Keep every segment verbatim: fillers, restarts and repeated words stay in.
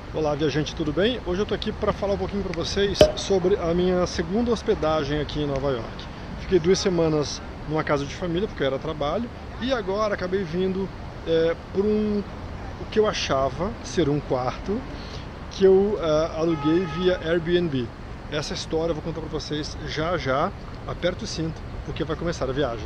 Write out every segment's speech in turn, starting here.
Olá, viajante, tudo bem? Hoje eu tô aqui para falar um pouquinho para vocês sobre a minha segunda hospedagem aqui em Nova York. Fiquei duas semanas numa casa de família, porque era trabalho, e agora acabei vindo é, por um, o que eu achava ser um quarto, que eu uh, aluguei via Airbnb. Essa história eu vou contar para vocês já já. Aperta o cinto, porque vai começar a viagem.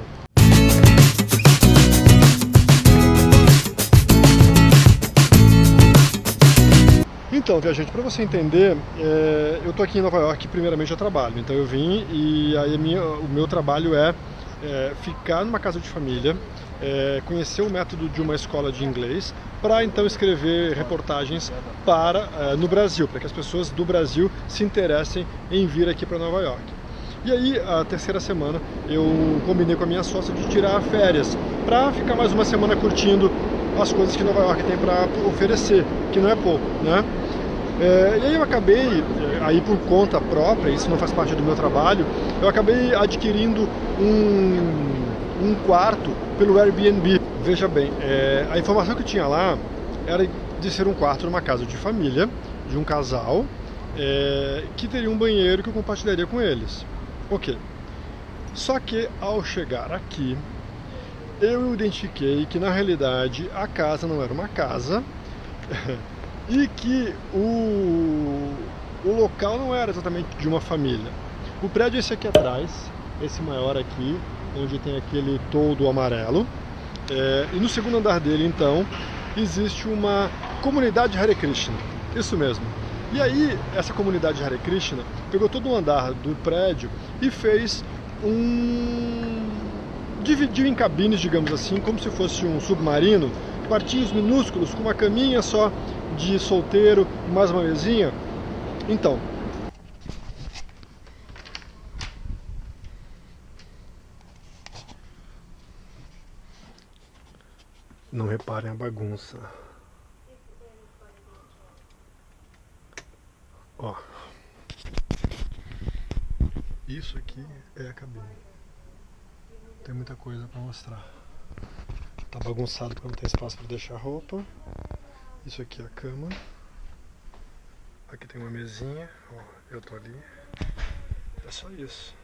Então, viajante, para você entender, é, eu tô aqui em Nova York primeiramente a trabalho, então eu vim e aí a minha, o meu trabalho é, é ficar numa casa de família, é, conhecer o método de uma escola de inglês, para então escrever reportagens para é, no Brasil, para que as pessoas do Brasil se interessem em vir aqui para Nova York. E aí, a terceira semana, eu combinei com a minha sócia de tirar férias, para ficar mais uma semana curtindo as coisas que Nova York tem para oferecer, que não é pouco, né? É, e aí eu acabei, aí por conta própria, isso não faz parte do meu trabalho, eu acabei adquirindo um, um quarto pelo Airbnb. Veja bem, é, a informação que eu tinha lá era de ser um quarto numa casa de família, de um casal, é, que teria um banheiro que eu compartilharia com eles. Ok. Só que ao chegar aqui, eu identifiquei que na realidade a casa não era uma casa e que o, o local não era exatamente de uma família. O prédio é esse aqui atrás, esse maior aqui, onde tem aquele toldo amarelo, é, e no segundo andar dele então existe uma comunidade Hare Krishna, isso mesmo. E aí essa comunidade Hare Krishna pegou todo o andar do prédio e fez um... dividiu em cabines, digamos assim, como se fosse um submarino, quartinhos minúsculos, com uma caminha só de solteiro e mais uma mesinha. Então, não reparem a bagunça. Ó, isso aqui é a cabine. Tem muita coisa para mostrar. Tá bagunçado porque não tem espaço para deixar roupa. Isso aqui é a cama. Aqui tem uma mesinha. Ó, eu tô ali. É só isso.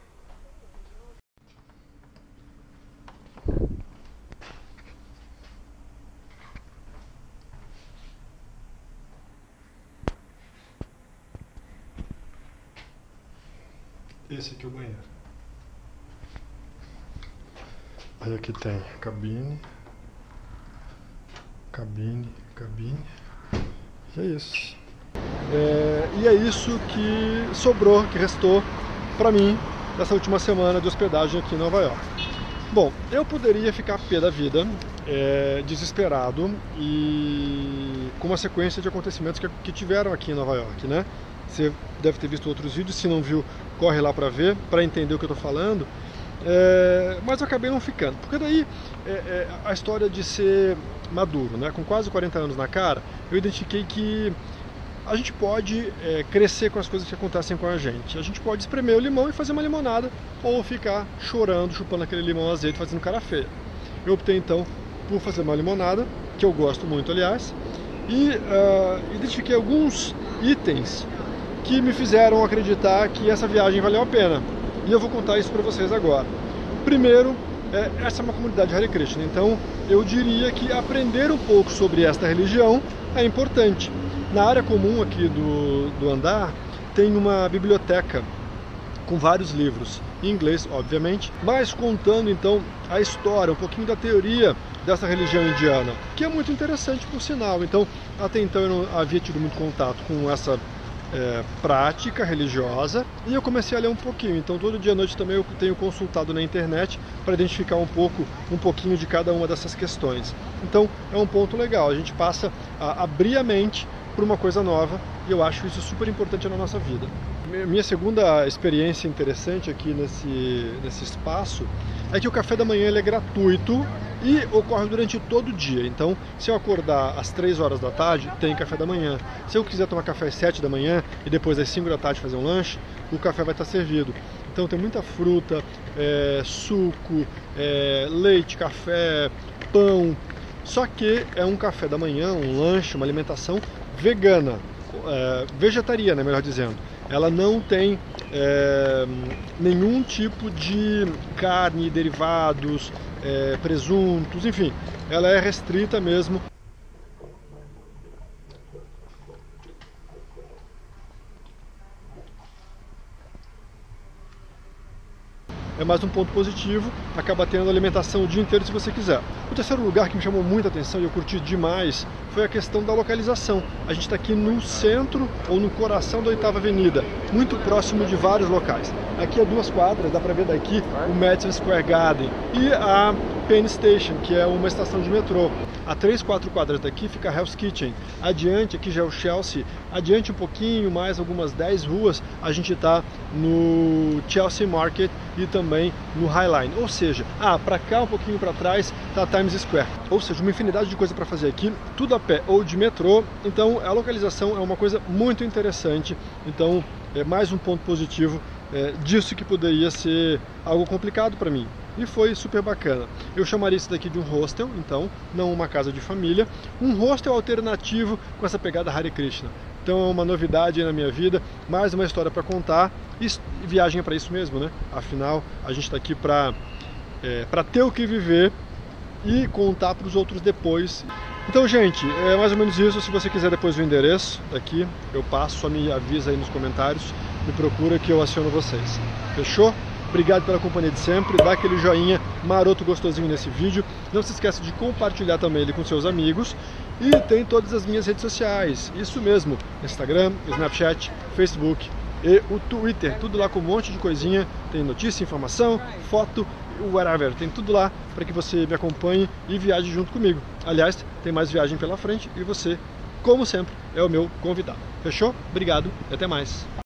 Esse aqui é o banheiro. Aí aqui tem cabine, cabine, cabine, e é isso. É, e é isso que sobrou, que restou para mim nessa última semana de hospedagem aqui em Nova York. Bom, eu poderia ficar pé da vida, é, desesperado e com uma sequência de acontecimentos que, que tiveram aqui em Nova York, né? Você deve ter visto outros vídeos, se não viu, corre lá para ver, para entender o que eu estou falando. É, mas eu acabei não ficando, porque daí é, é, a história de ser maduro, né? Com quase quarenta anos na cara, eu identifiquei que a gente pode é, crescer com as coisas que acontecem com a gente. A gente pode espremer o limão e fazer uma limonada, ou ficar chorando, chupando aquele limão azedo, fazendo cara feia. Eu optei então por fazer uma limonada, que eu gosto muito, aliás, e uh, identifiquei alguns itens que me fizeram acreditar que essa viagem valeu a pena. E eu vou contar isso para vocês agora. Primeiro, é, essa é uma comunidade Hare Krishna, então eu diria que aprender um pouco sobre esta religião é importante. Na área comum aqui do, do andar tem uma biblioteca com vários livros, em inglês, obviamente, mas contando então a história, um pouquinho da teoria dessa religião indiana, que é muito interessante por sinal. Então, até então eu não havia tido muito contato com essa É, prática religiosa, e eu comecei a ler um pouquinho. Então todo dia à noite também eu tenho consultado na internet para identificar um pouco, um pouquinho de cada uma dessas questões. Então é um ponto legal, a gente passa a abrir a mente para uma coisa nova, e eu acho isso super importante na nossa vida. Minha segunda experiência interessante aqui nesse, nesse espaço é que o café da manhã ele é gratuito e ocorre durante todo o dia. Então, se eu acordar às três horas da tarde, tem café da manhã. Se eu quiser tomar café às sete da manhã e depois às cinco da tarde fazer um lanche, o café vai estar servido. Então tem muita fruta, é, suco, é, leite, café, pão. Só que é um café da manhã, um lanche, uma alimentação vegana. é, vegetariana, melhor dizendo. Ela não tem é, nenhum tipo de carne, derivados, é, presuntos, enfim, ela é restrita mesmo. É mais um ponto positivo, acaba tendo alimentação o dia inteiro se você quiser. O terceiro lugar que me chamou muita atenção e eu curti demais foi a questão da localização. A gente está aqui no centro ou no coração da oitava Avenida, muito próximo de vários locais. Aqui a duas quadras, dá para ver daqui o Madison Square Garden e a Penn Station, que é uma estação de metrô. A três, quatro quadras daqui fica a Hell's Kitchen. Adiante, aqui já é o Chelsea. Adiante um pouquinho, mais algumas dez ruas, a gente está no Chelsea Market e também no High Line. Ou seja, ah, para cá um pouquinho para trás está Times Square. Ou seja, uma infinidade de coisa para fazer aqui, tudo a pé ou de metrô. Então a localização é uma coisa muito interessante. Então é mais um ponto positivo é, disso que poderia ser algo complicado para mim. E foi super bacana. Eu chamaria isso daqui de um hostel, então, não uma casa de família. Um hostel alternativo com essa pegada Hare Krishna. Então é uma novidade na minha vida, mais uma história para contar. E viagem é para isso mesmo, né? Afinal, a gente está aqui para é, para ter o que viver e contar para os outros depois. Então, gente, é mais ou menos isso. Se você quiser depois o endereço daqui, eu passo, só me avisa aí nos comentários, me procura que eu aciono vocês. Fechou? Obrigado pela companhia de sempre, dá aquele joinha maroto gostosinho nesse vídeo. Não se esqueça de compartilhar também ele com seus amigos. E tem todas as minhas redes sociais, isso mesmo, Instagram, Snapchat, Facebook e o Twitter. Tudo lá com um monte de coisinha, tem notícia, informação, foto, whatever. Tem tudo lá para que você me acompanhe e viaje junto comigo. Aliás, tem mais viagem pela frente e você, como sempre, é o meu convidado. Fechou? Obrigado e até mais.